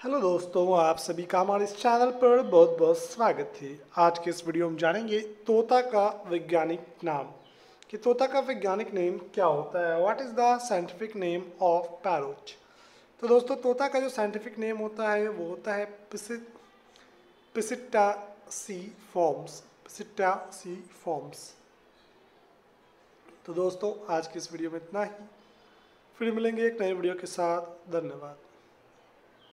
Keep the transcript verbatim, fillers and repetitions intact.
Hello दोस्तों, आप सभी का हमारे इस चैनल पर बहुत बहुत स्वागत है। आज के इस वीडियो में जानेंगे तोता का वैज्ञानिक नाम कि तोता का वैज्ञानिक नेम क्या होता है। What is the scientific name of parrot. तो दोस्तों, तोता का जो साइंटिफिक नेम होता है वो होता है पिसिट पिसिट्टासीफॉर्म्स पिसिट्टासीफॉर्म्स। तो दोस्तों, आज की इस वीडियो में इतना ही। फिर मिलेंगे एक नए वीडियो के साथ। धन्यवाद।